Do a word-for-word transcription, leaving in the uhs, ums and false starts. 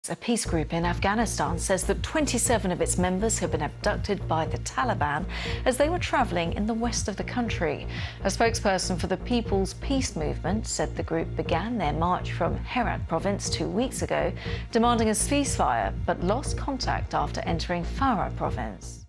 A peace group in Afghanistan says that twenty-seven of its members have been abducted by the Taliban as they were travelling in the west of the country. A spokesperson for the People's Peace Movement said the group began their march from Herat province two weeks ago, demanding a ceasefire, but lost contact after entering Farah province.